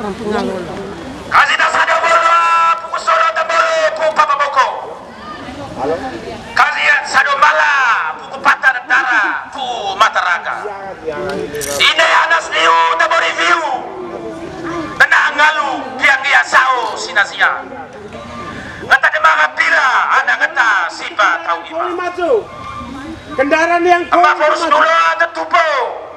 Kasih tak sadar bola, pukul soro tak boleh, pukul papa boko. Kasih sadar mala, pukul patah tentara, pukul mata raga. Ini anas liu tak boleh review. Tenang ngalu, biang dia sao sinasia. Ngata demara pila, anak ngata sipa tahu ima. Kendaraan yang Amba forus dulu ada tupo,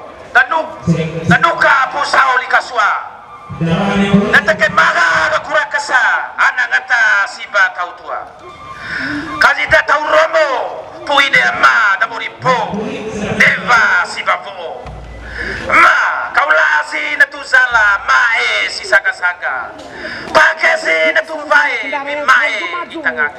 Doka pusau likasua. Ngata kemara kura kesa, anak ngata sipa tahu tua. Kasih tak tahu romo, pui de ma da po, deva sipa po. Ma, kaulah si natu zala, mae si saga-saga. Pakai si natu vae, mi mae di tengah.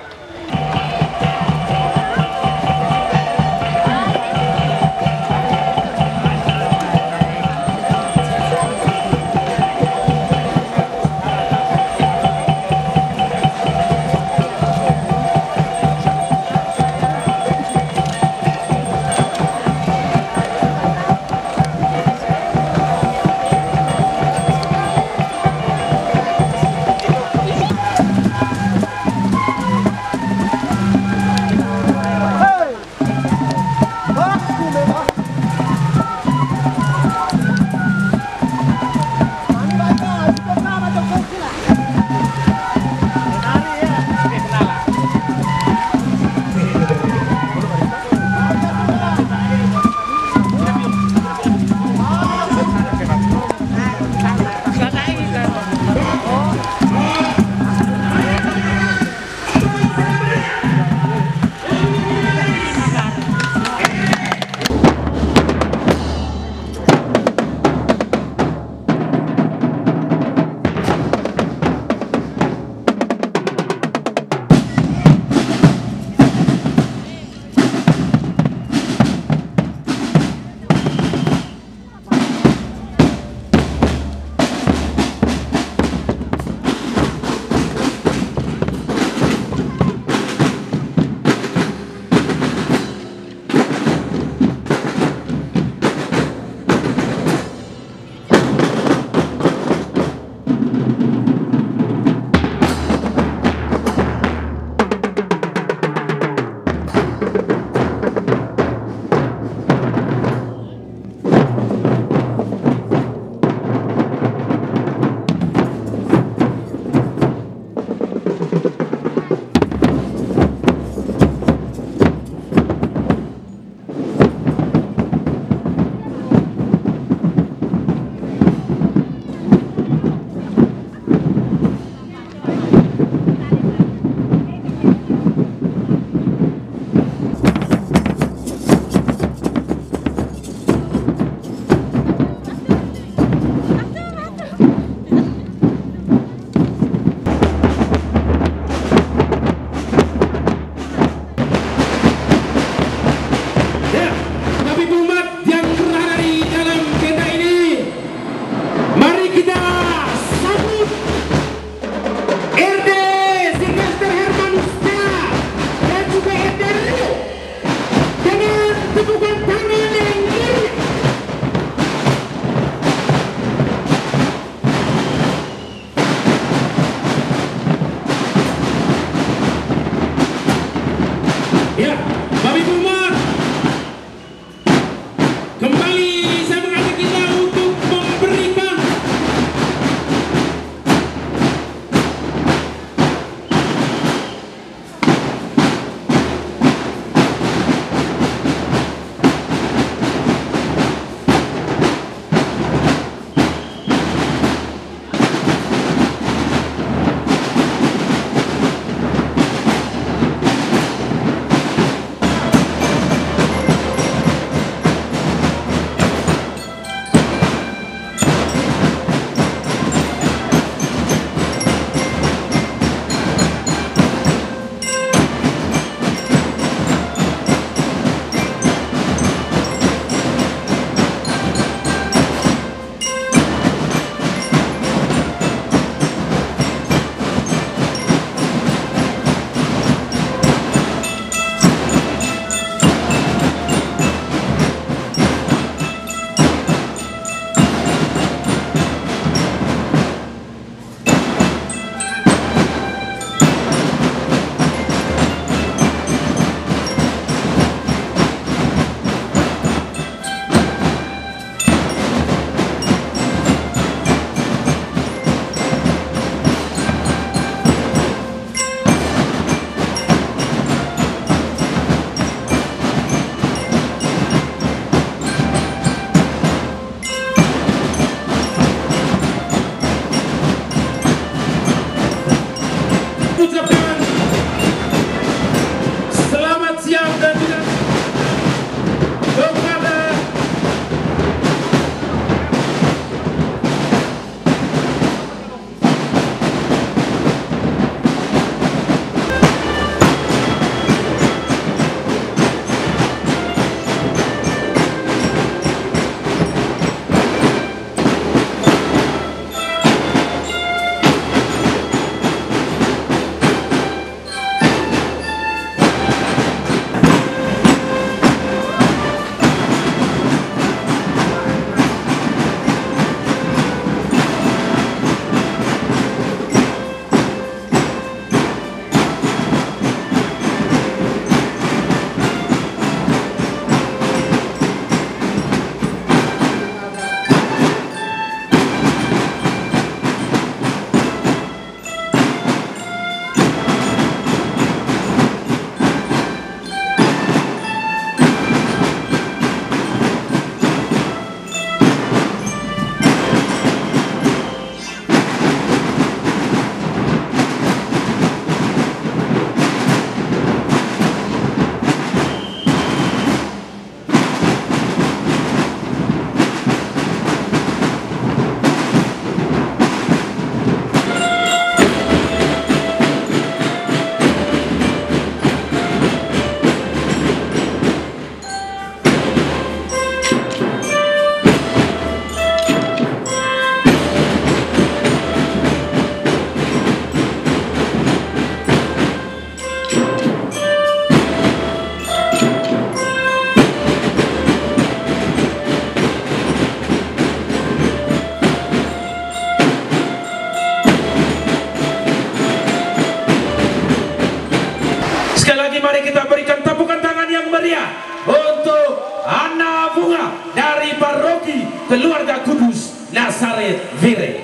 dari paroki keluarga Kudus Nazaret Vire.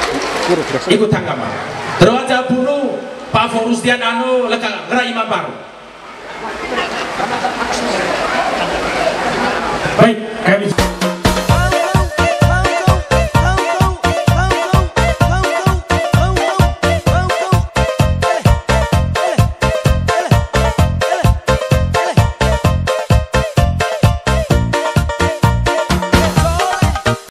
Ikut tanggama. Terus aja buru Pak Forus Dian anu lekang gerai imam baru.